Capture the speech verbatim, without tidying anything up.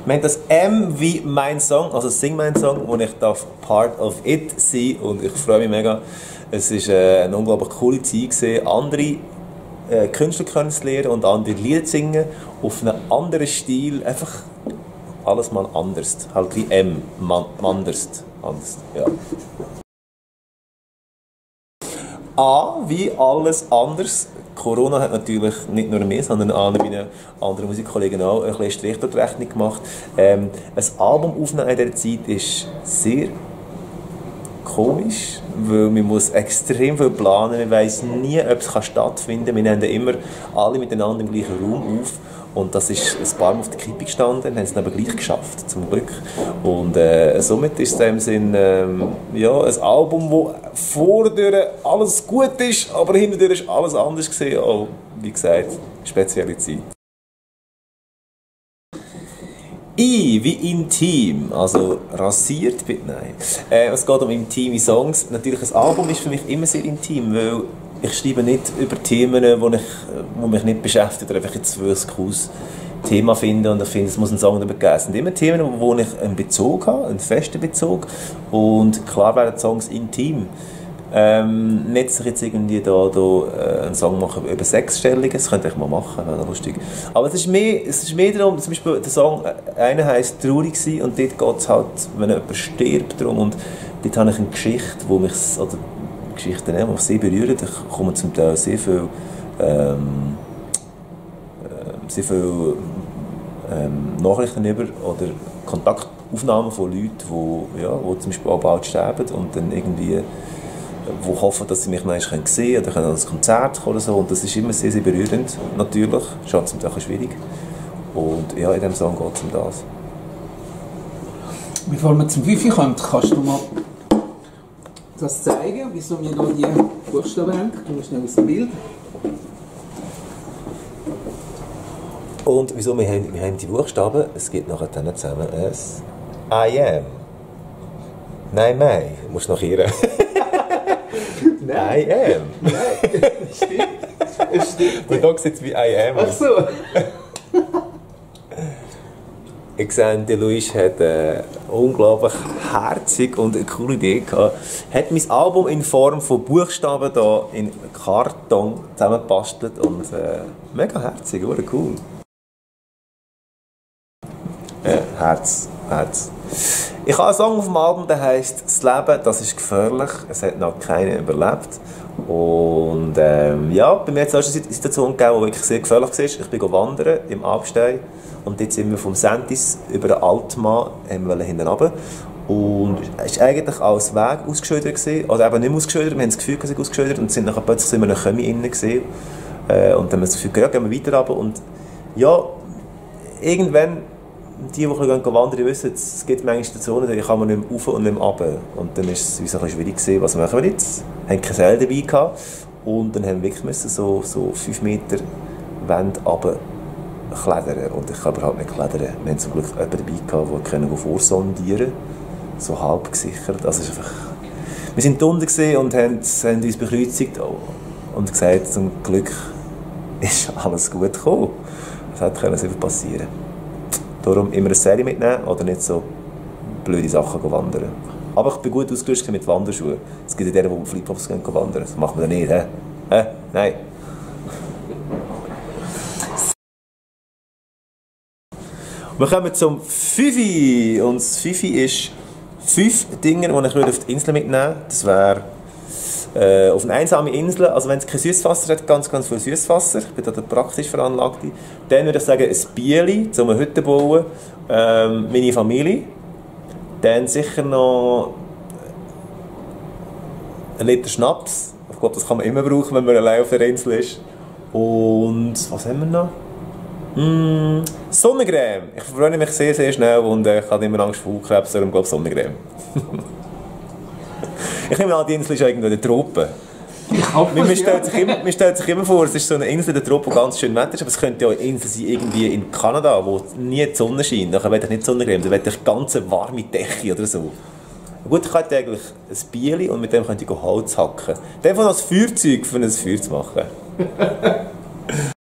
Wir haben das M wie mein Song, also Sing mein Song, wo ich darf Part of It sein und ich freue mich mega. Es war äh, eine unglaublich coole Zeit gewesen. Andere äh, Künstler können es lernen und andere Lieder singen auf einem anderen Stil, einfach alles mal anders, halt wie M, man, anders, anders, ja. A wie alles anders. Corona hat natürlich nicht nur mir, sondern alle meine anderen Musikkollegen auch ein bisschen Strich durch die Rechnung gemacht. Ähm, ein Album aufnehmen in dieser Zeit ist sehr komisch, weil man muss extrem viel planen. Man weiss nie, ob es stattfinden kann. Wir nehmen immer alle miteinander im gleichen Raum auf. Und das ist ein paar Mal auf der Kippe gestanden, haben es aber gleich geschafft, zum Glück. Und äh, somit ist es in dem Sinn ähm, ja, ein Album, wo vordurch alles gut ist, aber hinterdurch ist alles anders gewesen. Auch, wie gesagt, spezielle Zeit. I wie intim, also rasiert, nein. Äh, es geht um intime Songs. Natürlich, ein Album ist für mich immer sehr intim, weil ich schreibe nicht über Themen, die ich, mich nicht beschäftigen oder einfach jetzt ein cooles Thema finde und ich finde, es muss ein Song darüber geben. Es sind immer Themen, wo ich einen Bezug habe, einen festen Bezug und klar werden Songs intim. Ähm, nicht sich jetzt irgendwie da, da äh, einen Song machen über Sexstellungen, das könnte ich mal machen, wäre lustig. Aber es ist mehr, es ist mehr darum, zum Beispiel der Song, einer heisst «Traurig sein» und dort geht es halt, wenn jemand stirbt darum und dort habe ich eine Geschichte, wo mich, oder Geschichten, die mich sehr berühren. Ich komme zum Teil sehr viel, ähm, äh, sehr viel ähm, Nachrichten über oder Kontaktaufnahmen von Leuten, die, ja, die zum Beispiel auch bald sterben und dann irgendwie wo hoffen, dass sie mich noch sehen können oder können an ein Konzert kommen oder so. Und das ist immer sehr, sehr berührend, natürlich. Schon zum Teil schwierig. Und ja, in diesem Song geht es um das. Bevor wir zum Wifi kommen, kannst du mal das zeigen, wieso wir hier die Buchstaben haben. Du musst schnell aus dem Bild. Und wieso wir haben, wir haben die Buchstaben? Es gibt nachher dann zusammen ein I am. Nein, nein, du musst noch hören. I am. Nein, stimmt. Es stimmt. Und da sieht es wie I am. Ach so. Ich sehe, der Luis hat eine unglaublich herzig und eine coole Idee gehabt. Hat mein Album in Form von Buchstaben da in Karton zusammengebastelt und äh, mega herzig, oder cool. Ja, Herz, Herz. Ich habe einen Song auf dem Album, der heisst «Das Leben, das ist gefährlich». Es hat noch keiner überlebt. Und ähm, ja, bei mir hat es auch eine Situation gegeben, die wirklich sehr gefährlich war. Ich bin wandern im Abstein und jetzt sind wir vom Sentis über den Altmann hinten runter. Und es war eigentlich als Weg ausgeschildert gewesen, oder eben nicht mehr ausgeschildert, wir haben das Gefühl, es ist ausgeschildert und sind nachher plötzlich in einem Kömi innen gewesen. Äh, und dann haben wir das Gefühl, ja, gehen wir weiter runter. Und ja, irgendwann, die, die wandern, wandern, wissen, es gibt manchmal Stationen, da kann man nicht mehr rauf und nicht mehr runter. Und dann war es uns ein bisschen schwierig gewesen, was machen wir jetzt? Wir hatten kein Seil dabei gehabt. Und dann haben wir wirklich müssen so, so fünf Meter Wände runter klettern. Und ich kann überhaupt nicht klettern. Wir haben zum Glück jemanden dabei gehabt, der vorsondieren konnte. So halb gesichert. Also einfach, wir waren unten und haben, haben uns bekreuzigt und gesagt, zum Glück ist alles gut gekommen. Das hätte einfach passieren. Darum immer eine Serie mitnehmen oder nicht so blöde Sachen wandern. Aber ich bin gut ausgerüstet mit Wanderschuhen. Es gibt ja die, die mit Flipflops gehen wandern. Das macht man ja nicht, hä? Hä? Nein. Wir kommen zum Fifi. Und das Fifi ist fünf Dinge, die ich auf die Insel mitnehmen würde. Das wäre äh, auf eine einsame Insel, also wenn es kein Süßwasser hat, ganz, ganz viel Süßwasser. Ich bin da der praktisch Veranlagte. Dann würde ich sagen, ein Bieli, um eine Hütte zu bauen. Ähm, meine Familie. Dann sicher noch ein Liter Schnaps. Ich glaube, das kann man immer brauchen, wenn man allein auf der Insel ist. Und was haben wir noch? Mm, Sonnencreme. Ich freue mich sehr, sehr schnell und äh, ich habe immer Angst vor Hautkrebs, darum glaube ich Sonnencreme. Ich nehme an, die Insel ist irgendwo in den Tropen. Man, man, stellt sich immer, man stellt sich immer vor, es ist so eine Insel in den Tropen, wo ganz schön Wetter ist, aber es könnte ja eine Insel sein irgendwie in Kanada, wo nie die Sonne scheint. Dann will ich nicht Sonnencreme, dann will ich ganz warme Decke oder so. Gut, ich hätte eigentlich ein Bieli und mit dem könnte ich Holz hacken. Dann noch ein Feuerzeug, für ein Feuer zu machen.